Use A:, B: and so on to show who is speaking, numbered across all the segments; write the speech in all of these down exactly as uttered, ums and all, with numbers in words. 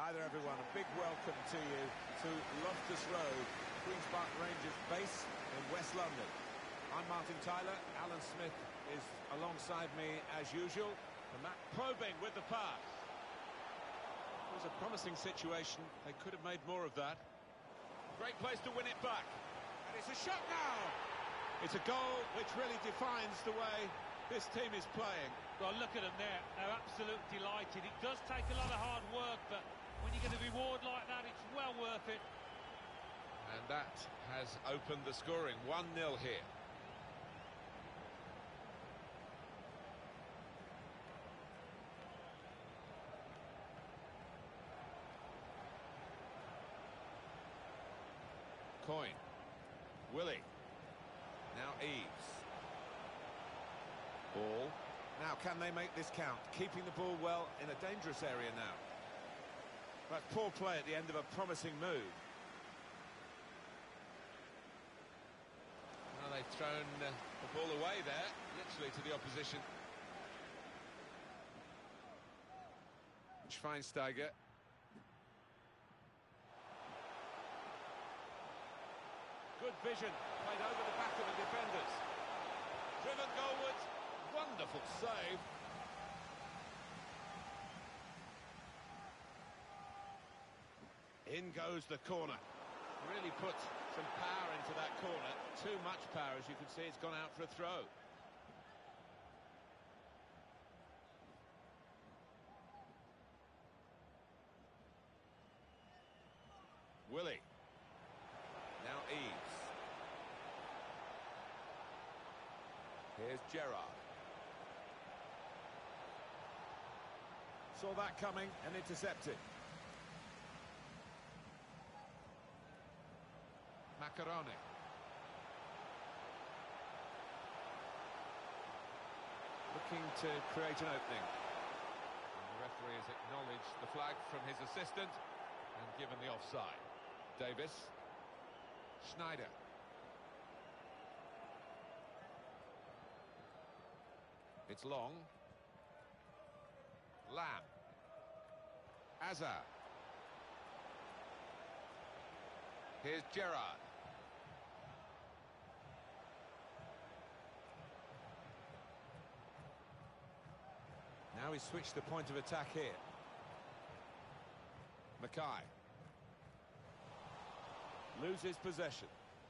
A: Hi there, everyone. A big welcome to you to Loftus Road, Queen's Park Rangers base in West London. I'm Martin Tyler. Alan Smith is alongside me as usual. And Matt probing with the pass. It was a promising situation. They could have made more of that. Great place to win it back. And it's a shot now. It's a goal which really defines the way this team is playing.
B: Well, look at them there. They're absolutely delighted. It does take a lot of hard work, but when you get a reward like that, it's well worth it.
A: And that has opened the scoring. one nil here. Coyne. Willie. Now Eves. Ball. Now can they make this count? Keeping the ball well in a dangerous area now. But poor play at the end of a promising move. Well, they've thrown uh, the ball away there, literally to the opposition. Schweinsteiger. Good vision, played over the back of the defenders. Driven goalwards, wonderful save. In goes the corner. Really put some power into that corner. Too much power, as you can see, it's gone out for a throw. Willie. Now Eves. Here's Gerrard. Saw that coming and intercepted. Macaroni. Looking to create an opening. And the referee has acknowledged the flag from his assistant and given the offside. Davis. Schneider. It's long. Lamb. Azar. Here's Gerrard. Now he's switched the point of attack here. Mackay. Loses possession.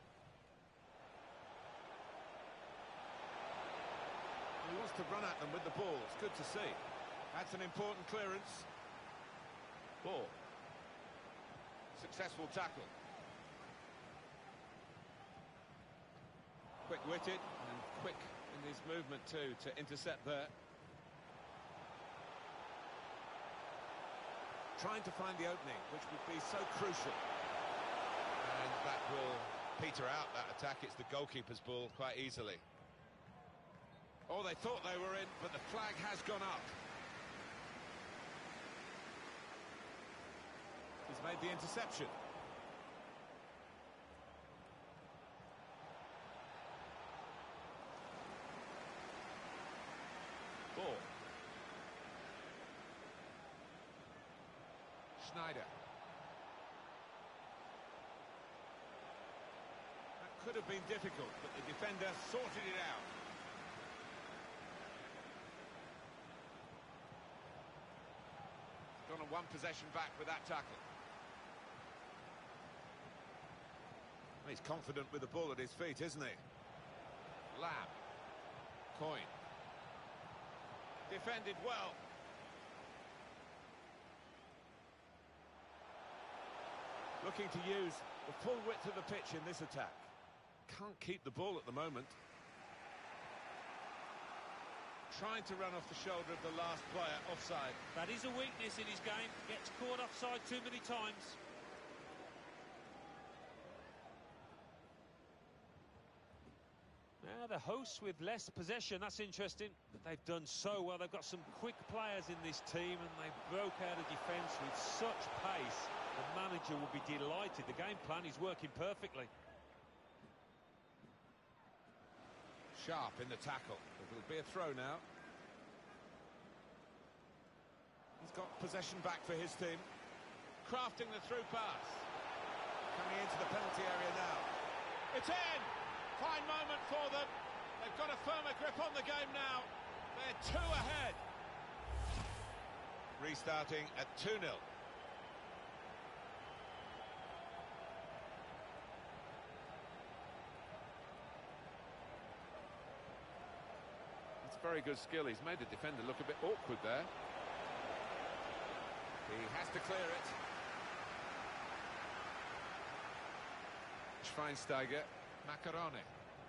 A: He wants to run at them with the ball. It's good to see. That's an important clearance. Ball. Successful tackle. Quick-witted and quick in his movement too to intercept there. Trying to find the opening, which would be so crucial. And that will peter out that attack. It's the goalkeeper's ball quite easily. Oh, they thought they were in, but the flag has gone up. He's made the interception. Ball. Schneider. That could have been difficult, but the defender sorted it out. Gone on one possession back with that tackle. Well, he's confident with the ball at his feet, isn't he? Lamb. Coyne. Defended well. Looking to use the full width of the pitch in this attack. Can't keep the ball at the moment. Trying to run off the shoulder of the last player, offside.
B: That is a weakness in his game. Gets caught offside too many times. Now the hosts with less possession, that's interesting. But they've done so well. They've got some quick players in this team and they broke out of defence with such pace. The manager will be delighted. The game plan is working perfectly.
A: Sharp in the tackle. It'll be a throw now. He's got possession back for his team. crafting the through pass. Coming into the penalty area now. It's in! Fine moment for them. They've got a firmer grip on the game now. They're two ahead. Restarting at two nil.
C: It's very good skill. He's made the defender look a bit awkward there.
A: He has to clear it.
C: Schweinsteiger, Macaroni.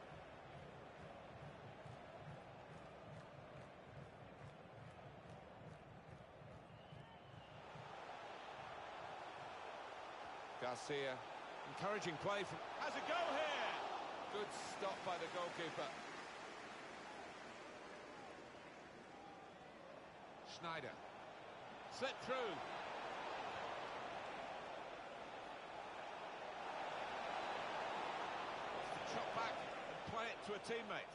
A: Garcia, encouraging play from... Has a go here! Good stop by the goalkeeper. Schneider. Slip through. Chop back and play it to a teammate.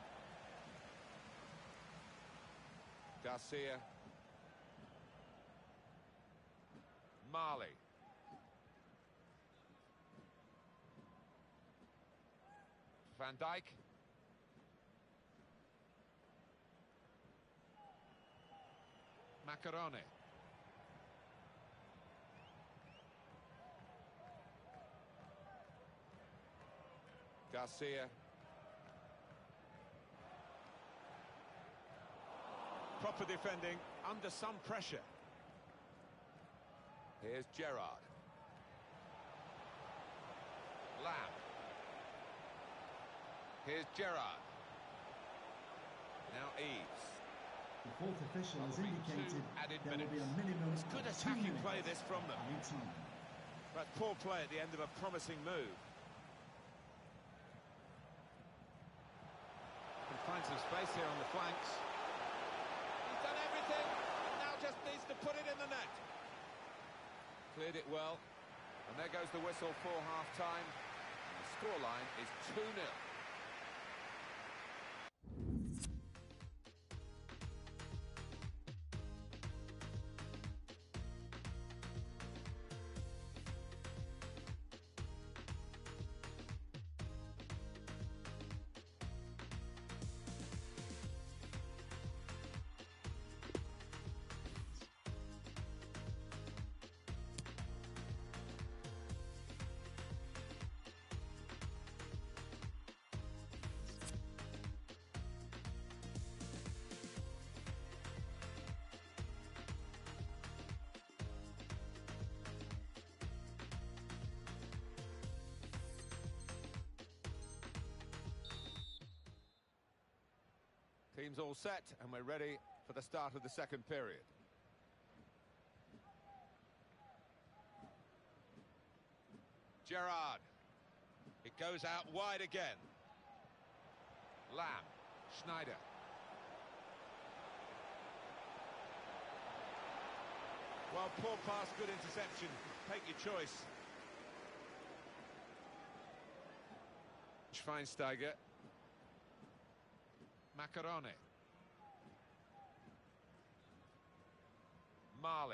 A: Garcia. Marley. Van Dijk. Macaroni. Garcia. Proper defending, under some pressure. Here's Gerrard. Lamb. Here's Gerrard. Now Eves.
D: The fourth official has indicated
A: added
D: there
A: minutes.
D: will be a minimum
A: It's good
D: of
A: attacking
D: two
A: play
D: minutes
A: this from them.
D: added time.
A: But poor play at the end of a promising move. Can find some space here on the flanks. He's done everything, and now just needs to put it in the net. Cleared it well, and there goes the whistle for half-time. The scoreline is two nil. Team's all set, and we're ready for the start of the second period. Gerrard. It goes out wide again. Lamb. Schneider. Well, poor pass, good interception. Take your choice.
C: Schweinsteiger.
A: Macaroni. Marley.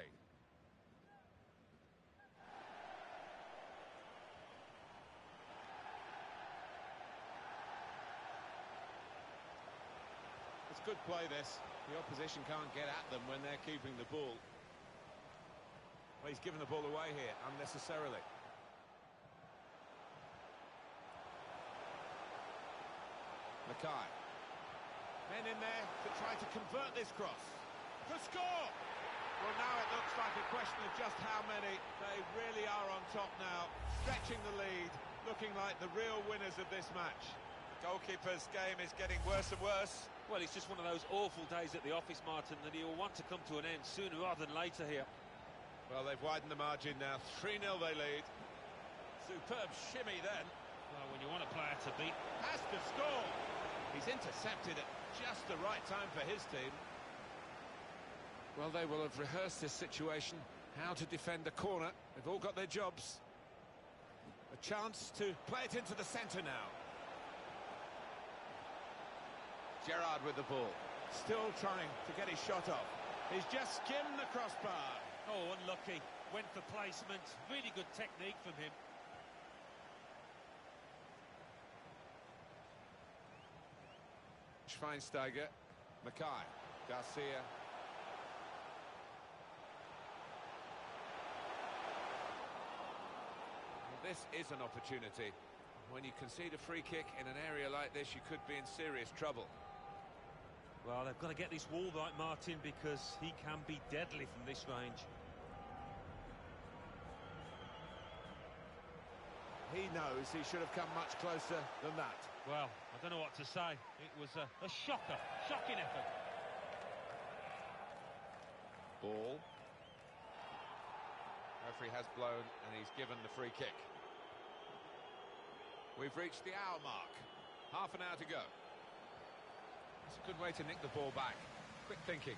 A: It's good play, this. The opposition can't get at them when they're keeping the ball. Well, he's given the ball away here unnecessarily. Mackay. Men in there to try to convert this cross. To score! Well, now it looks like a question of just how many. They really are on top now, stretching the lead, looking like the real winners of this match. The goalkeeper's game is getting worse and worse.
B: Well, it's just one of those awful days at the office, Martin, that he'll want to come to an end sooner rather than later here.
A: Well, they've widened the margin now. three nil they lead. Superb shimmy then.
B: Well, when you want a player to beat...
A: Has to score! He's intercepted at just the right time for his team.
C: Well, they will have rehearsed this situation, how to defend a corner. They've all got their jobs.
A: A chance to play it into the centre now. Gerrard with the ball. Still trying to get his shot off. He's just skimmed the crossbar.
B: Oh, unlucky. Went for placement. Really good technique from him.
C: Schweinsteiger, Mackay, Garcia. Well, this is an opportunity. When you concede a free kick in an area like this, you could be in serious trouble.
B: Well, they've got to get this wall right, Martin, because he can be deadly from this range.
A: He knows he should have come much closer than that.
B: Well, I don't know what to say. It was a, a shocker, shocking effort.
C: Ball. Referee has blown and he's given the free kick. We've reached the hour mark. Half an hour to go. It's a good way to nick the ball back. Quick thinking.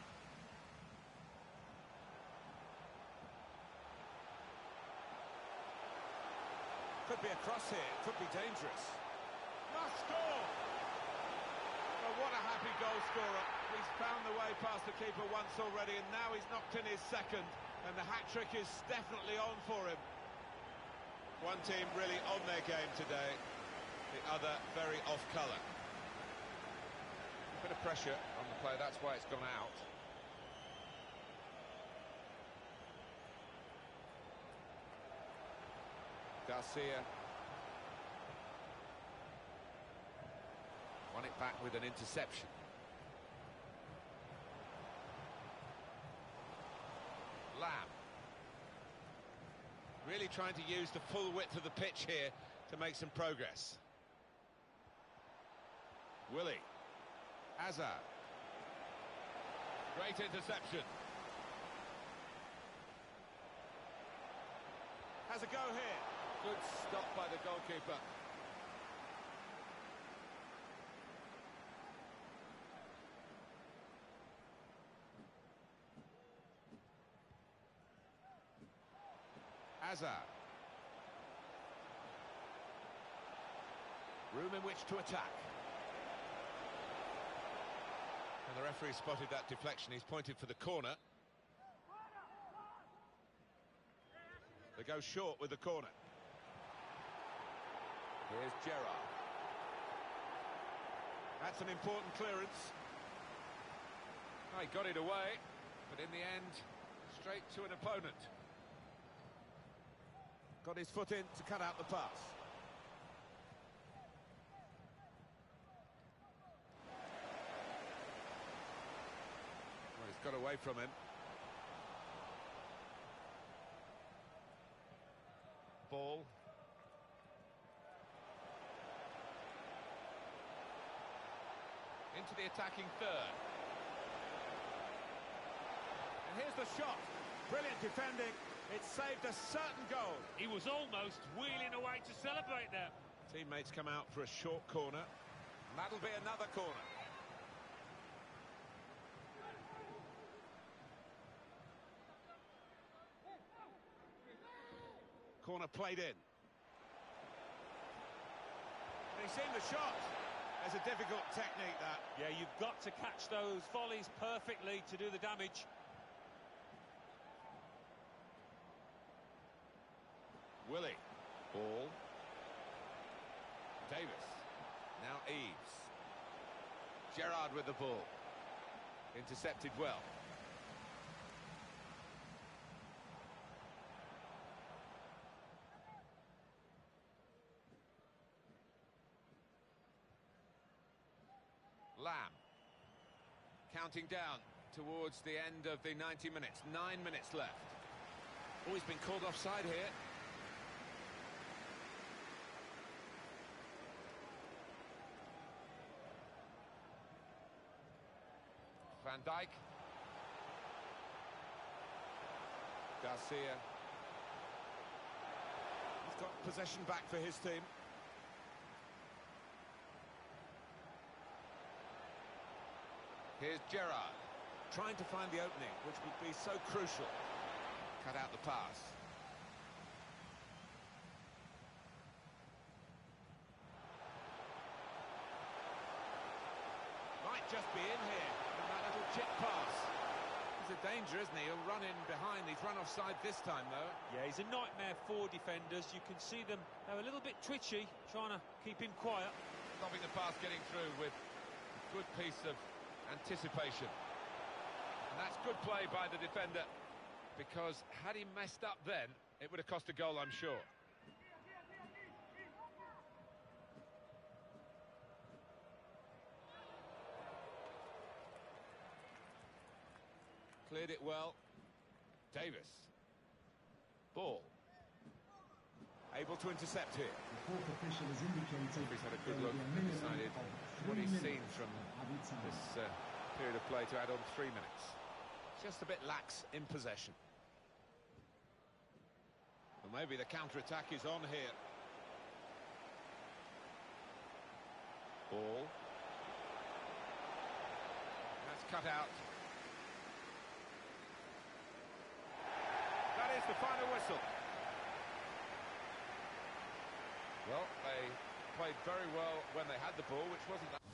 A: Could be a cross here, could be dangerous. Must score! Well, what a happy goal scorer. He's found the way past the keeper once already, and now he's knocked in his second, and the hat-trick is definitely on for him. One team really on their game today, the other very off-colour.
C: A bit of pressure on the play, that's why it's gone out. Garcia won it back with an interception. Lamb really trying to use the full width of the pitch here to make some progress. Willie, Hazard, great interception.
A: Has a go here.
C: Good stop by the goalkeeper. Hazard. Room in which to attack. And the referee spotted that deflection. He's pointed for the corner. They go short with the corner. Here's Gerrard.
A: That's an important clearance.
C: Oh, he got it away, but in the end, straight to an opponent.
A: Got his foot in to cut out the pass.
C: Well, he's got away from him. Ball. Into the attacking third.
A: And here's the shot. Brilliant defending. It saved a certain goal.
B: He was almost wheeling away to celebrate there.
A: Teammates come out for a short corner. And that'll be another corner. Corner played in. And he's seen the shot. It's a difficult technique, that.
B: Yeah, you've got to catch those volleys perfectly to do the damage.
C: Willie. Ball. Davis. Now Eves. Gerrard with the ball. Intercepted well. Lamb. Counting down towards the end of the ninety minutes. Nine minutes left. Oh, he's been called offside here. Van Dijk. Garcia.
A: He's got possession back for his team.
C: Here's Gerrard.
A: Trying to find the opening, which would be so crucial.
C: Cut out the pass.
A: Might just be in here. And that little chip pass.
C: He's a danger, isn't he? He'll run in behind. He's run offside this time, though.
B: Yeah, he's a nightmare for defenders. You can see them, they're a little bit twitchy, trying to keep him quiet.
C: Stopping the pass getting through with a good piece of anticipation. And that's good play by the defender, because had he messed up then, it would have cost a goal, I'm sure. Cleared it well. Davis. Ball.
A: Able to intercept here.
D: The fourth official has indicated
C: He's had a good
D: there
C: look
D: will be a
C: and
D: minimum
C: decided
D: of
C: what
D: three
C: he's seen
D: minutes
C: from
D: of added time.
C: this uh, period of play to add on three minutes.
A: Just a bit lax in possession. Well, maybe the counter-attack is on here. Ball.
C: That's cut out. That is the final whistle. Well, they played very well when they had the ball, which wasn't that